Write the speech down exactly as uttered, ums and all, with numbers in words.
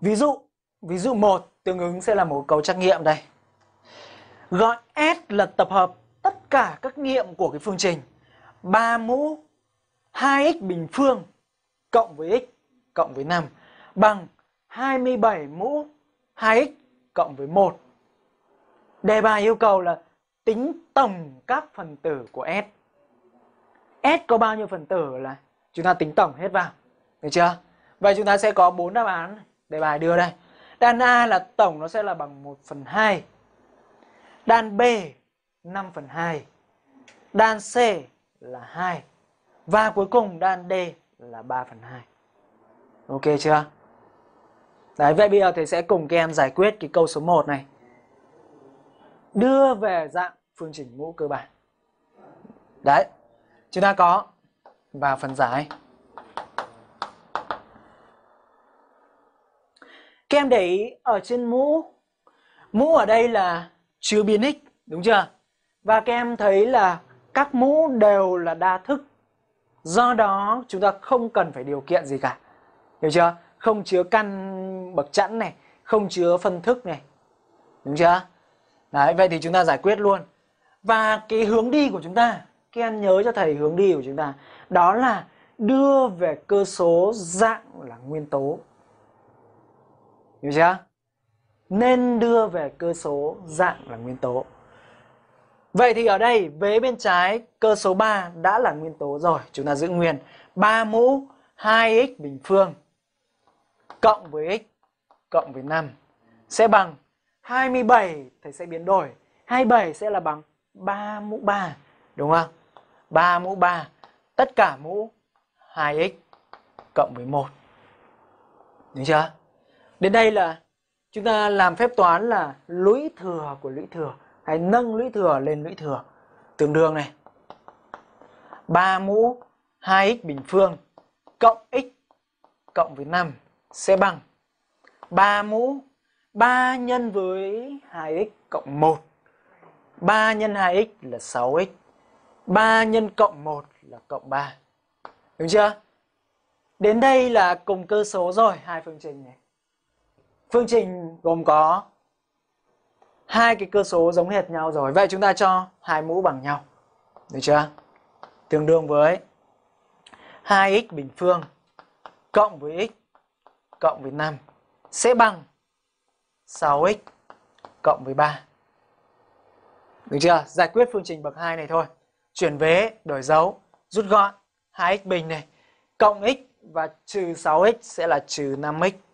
Ví dụ, ví dụ một tương ứng sẽ là một câu trắc nghiệm đây. Gọi S là tập hợp tất cả các nghiệm của cái phương trình ba mũ hai x bình phương cộng với x cộng với năm bằng hai mươi bảy mũ hai x cộng với một. Đề bài yêu cầu là tính tổng các phần tử của S. S có bao nhiêu phần tử là chúng ta tính tổng hết vào. Được chưa? Vậy chúng ta sẽ có bốn đáp án đề bài đưa đây. Đan A là tổng nó sẽ là bằng một phần hai. Đan B năm phần hai. Đan C là hai. Và cuối cùng đan D là ba phần hai. Ok chưa? Đấy, vậy bây giờ thầy sẽ cùng các em giải quyết cái câu số một này. Đưa về dạng phương trình mũ cơ bản. Đấy, chúng ta có vào phần giải. Các em để ý ở trên mũ, mũ ở đây là chứa biến x, đúng chưa? Và các em thấy là các mũ đều là đa thức. Do đó chúng ta không cần phải điều kiện gì cả. Hiểu chưa? Không chứa căn bậc chẵn này, không chứa phân thức này. Đúng chưa? Đấy, vậy thì chúng ta giải quyết luôn. Và cái hướng đi của chúng ta, các em nhớ cho thầy hướng đi của chúng ta, đó là đưa về cơ số dạng là nguyên tố. Hiểu chưa? Nên đưa về cơ số dạng là nguyên tố. Vậy thì ở đây vế bên trái cơ số ba đã là nguyên tố rồi. Chúng ta giữ nguyên ba mũ hai x bình phương cộng với x cộng với năm sẽ bằng hai mươi bảy. Thầy sẽ biến đổi. hai mươi bảy sẽ là bằng ba mũ ba. Đúng không? ba mũ ba. Tất cả mũ hai x cộng với một. Đúng chưa? Đến đây là chúng ta làm phép toán là lũy thừa của lũy thừa. Hay nâng lũy thừa lên lũy thừa. Tương đương này. ba mũ hai x bình phương cộng x cộng với năm sẽ bằng ba mũ ba nhân với hai x cộng một. ba nhân hai x là sáu x. ba nhân cộng một là cộng ba. Đúng chưa? Đến đây là cùng cơ số rồi, hai phương trình này. Phương trình gồm có hai cái cơ số giống hệt nhau rồi. Vậy chúng ta cho hai mũ bằng nhau. Được chưa? Tương đương với hai x bình phương cộng với x cộng với năm sẽ bằng sáu x cộng với ba. Được chưa? Giải quyết phương trình bậc hai này thôi. Chuyển vế, đổi dấu, rút gọn hai x bình này cộng x và trừ sáu x sẽ là trừ năm x.